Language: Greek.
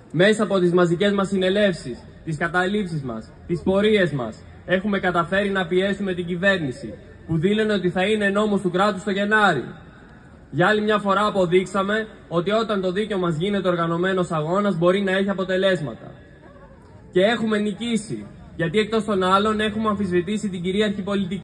Μέσα από τις μαζικές μας συνελεύσεις, τις καταλήψεις μας, τις πορείες μας, έχουμε καταφέρει να πιέσουμε την κυβέρνηση, που δήλωνε ότι θα είναι νόμος του κράτους το Γενάρη. Για άλλη μια φορά αποδείξαμε ότι όταν το δίκαιο μας γίνεται οργανωμένος αγώνας μπορεί να έχει αποτελέσματα. Και έχουμε νικήσει, γιατί εκτός των άλλων έχουμε αμφισβητήσει την κυρίαρχη πολιτική.